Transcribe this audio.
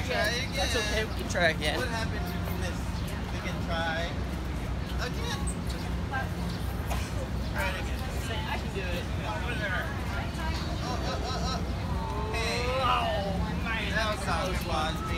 again. That's okay. We can try again. What happens if you miss? We can try again. Try it again. I can do it. Over there. Hey. Oh, man. That was close.